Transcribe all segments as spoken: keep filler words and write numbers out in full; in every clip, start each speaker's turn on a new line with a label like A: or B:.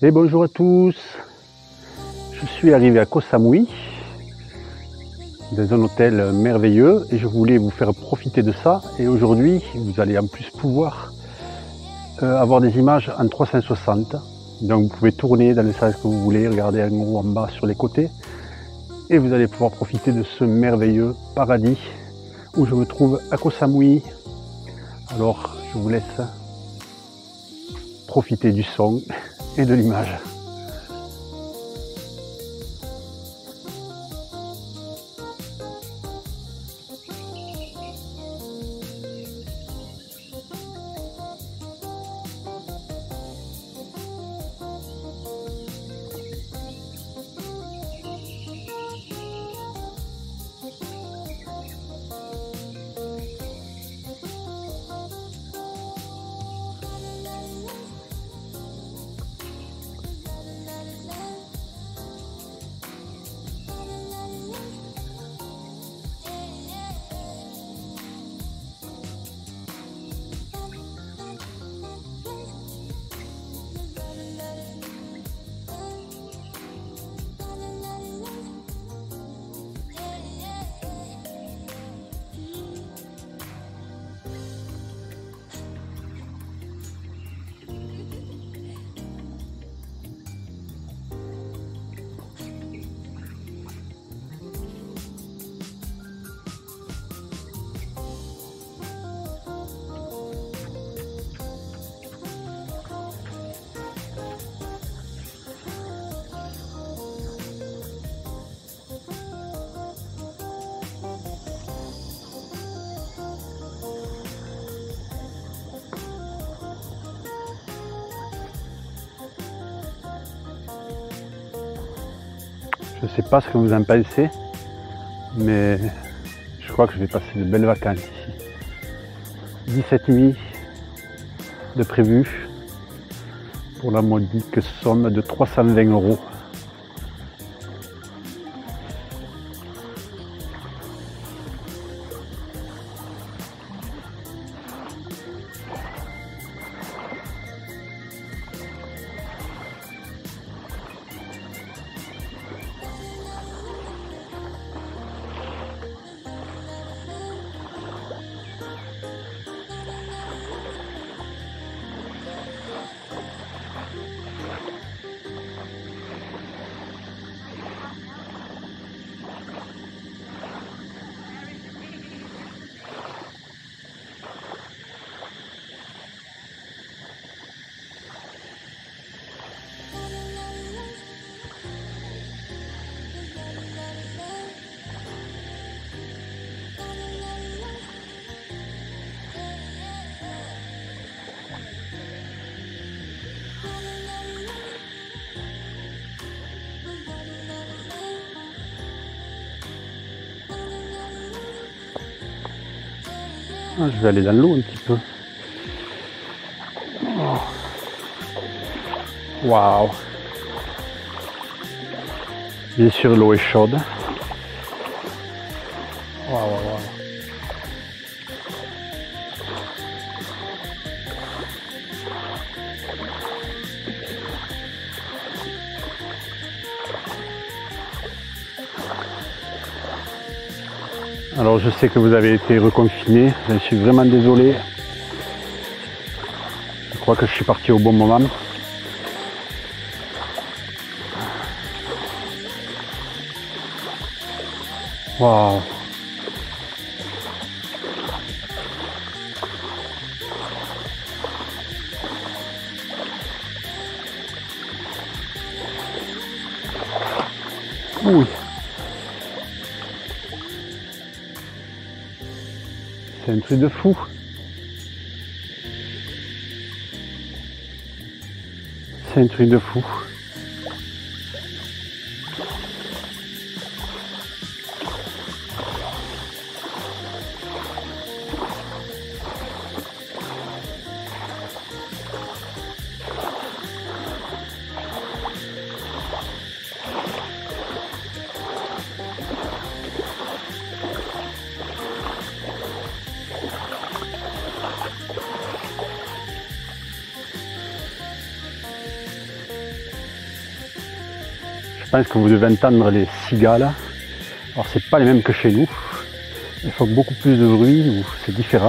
A: Et bonjour à tous, je suis arrivé à Koh Samui, dans un hôtel merveilleux, et je voulais vous faire profiter de ça. Et aujourd'hui, vous allez en plus pouvoir euh, avoir des images en trois cent soixante. Donc vous pouvez tourner dans le sens que vous voulez, regarder en haut, en bas, sur les côtés. Et vous allez pouvoir profiter de ce merveilleux paradis où je me trouve à Koh Samui. Alors je vous laisse profiter du son et de l'image. Je ne sais pas ce que vous en pensez, mais je crois que je vais passer de belles vacances ici. dix-sept nuits de prévu pour la modique somme de trois cent vingt euros. Ah, je vais aller dans l'eau un petit peu. Waouh! Bien sûr, l'eau est chaude. Waouh, waouh, waouh. Alors je sais que vous avez été reconfiné, je suis vraiment désolé. Je crois que je suis parti au bon moment. Waouh! Oui. C'est un truc de fou. C'est un truc de fou. pense que vous devez entendre les cigales. Alors c'est pas les mêmes que chez nous. Ils font beaucoup plus de bruit ou c'est différent.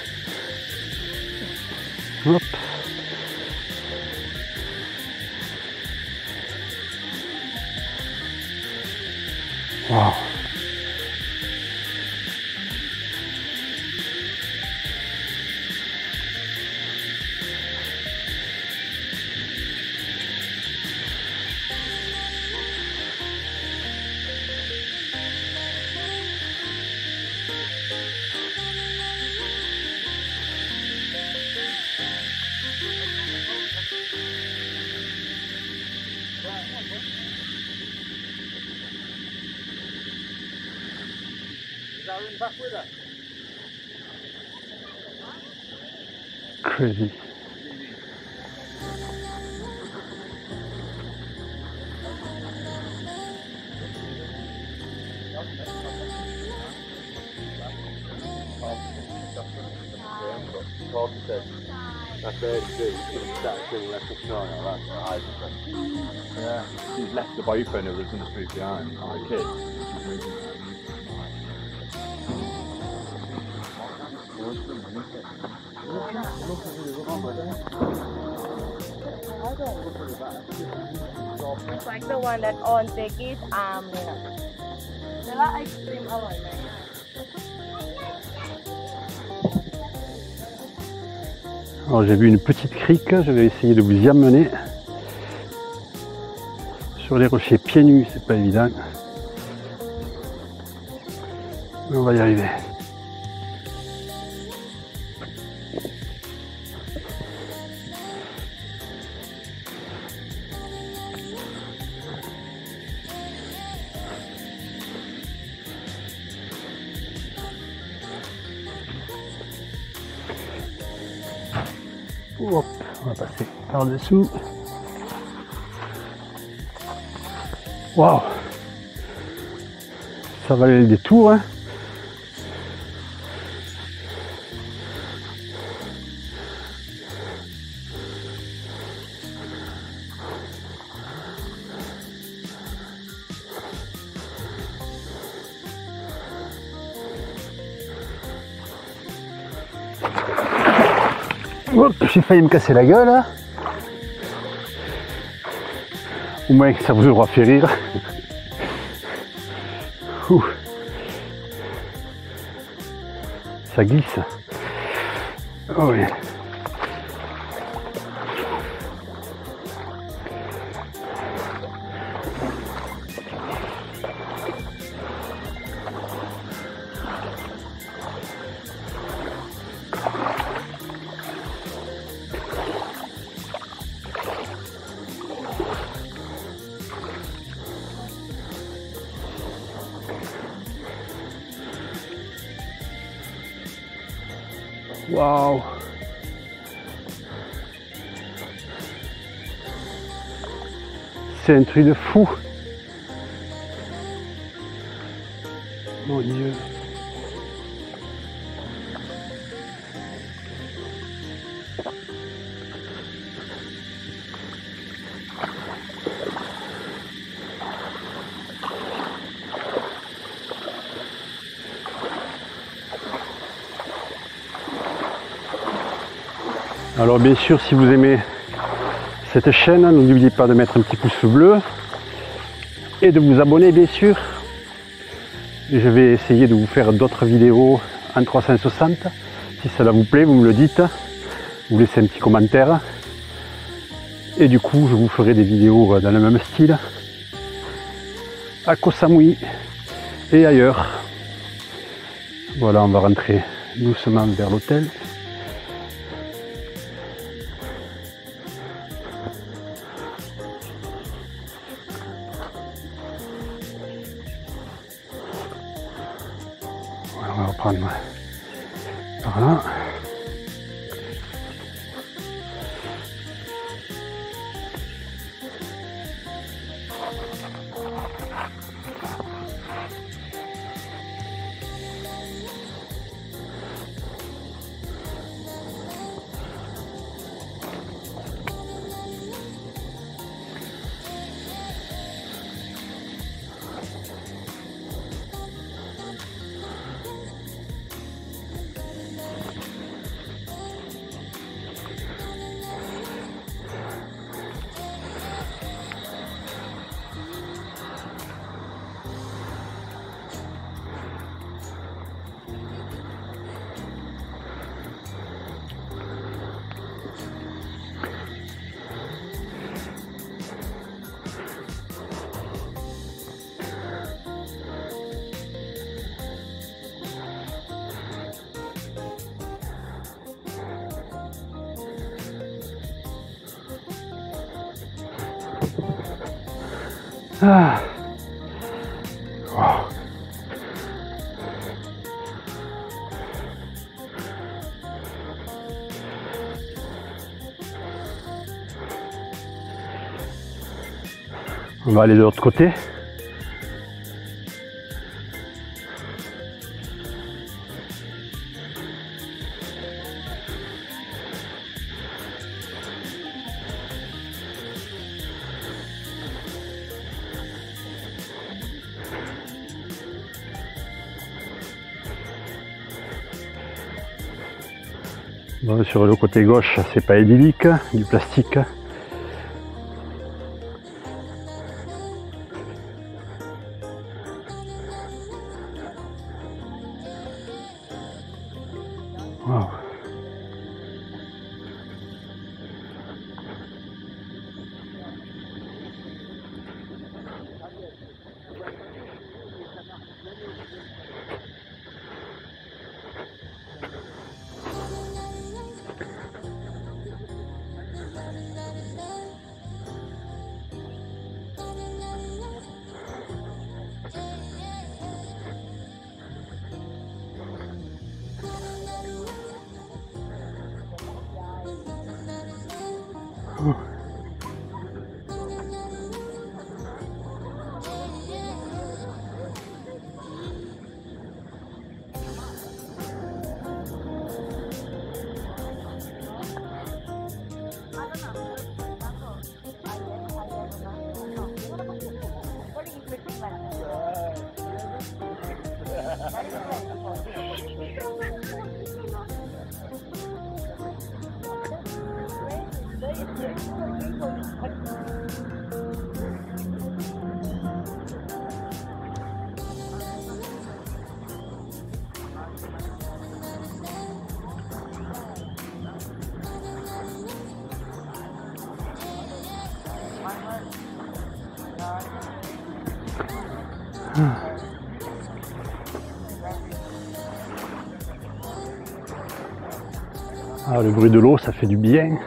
A: Hop. Wow. Crazy.
B: That's very good. That thing left the shine. That's what I think. Yeah, she's left the boyfriend who was in the street behind, like a kid. She's moving.
C: It's like the one that on Becky's arm เลยนะแล้วไอศครีมอร่อยไหม
A: Alors j'ai vu une petite crique, je vais essayer de vous y amener. Sur les rochers pieds nus, c'est pas évident. Mais on va y arriver. Hop, on va passer par-dessous. Waouh, ça valait le détour, hein. Hop, j'ai failli me casser la gueule. Hein. Au moins ça vous aura fait rire. Ouh. Ça glisse. Oh oui. Waouh! C'est un truc de fou! Mon Dieu! Alors bien sûr, si vous aimez cette chaîne, n'oubliez pas de mettre un petit pouce bleu et de vous abonner bien sûr. Et je vais essayer de vous faire d'autres vidéos en trois cent soixante. Si cela vous plaît, vous me le dites, vous laissez un petit commentaire. Et du coup, je vous ferai des vidéos dans le même style à Koh Samui et ailleurs. Voilà, on va rentrer doucement vers l'hôtel. On va reprendre par là. Ah. Wow. On va aller de l'autre côté. Bon, sur le côté gauche, c'est pas idyllique, du plastique. Wow. Ah, le bruit de l'eau, ça fait du bien.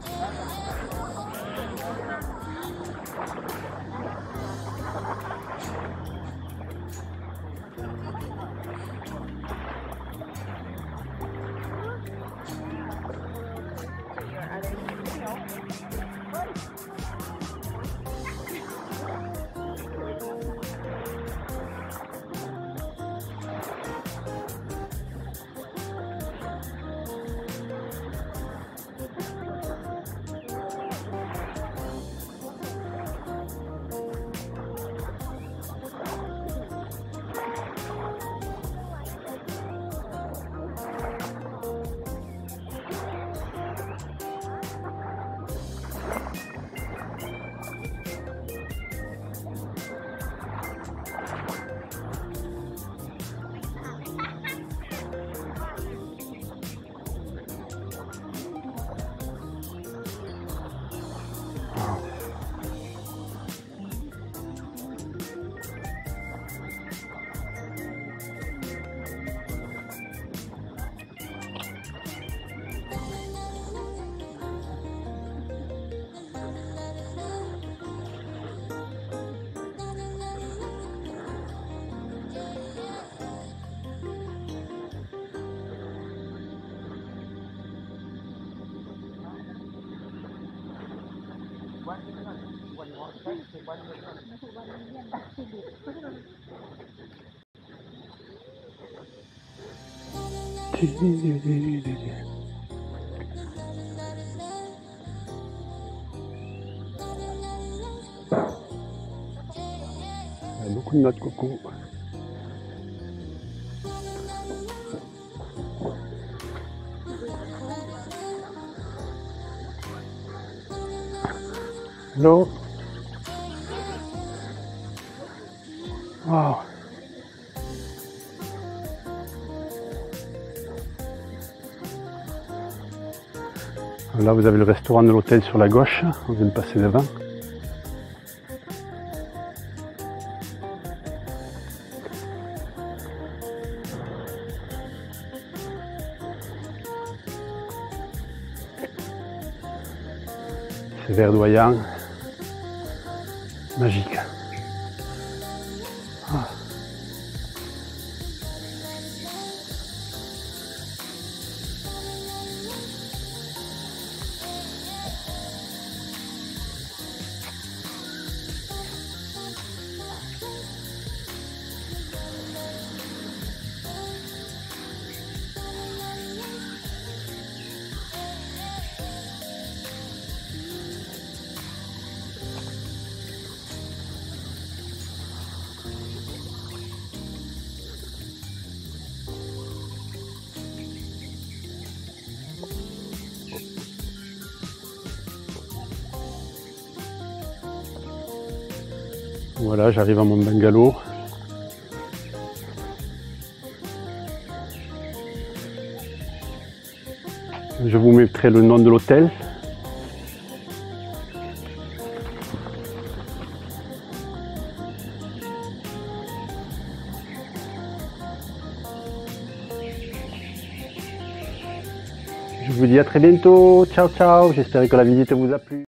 A: Il y a beaucoup de noix de coco. Hello. Wow. Là, vous avez le restaurant de l'hôtel sur la gauche. On vient de passer devant. C'est verdoyant, magique. Voilà, j'arrive à mon bungalow. Je vous mettrai le nom de l'hôtel. Je vous dis à très bientôt. Ciao, ciao. J'espère que la visite vous a plu.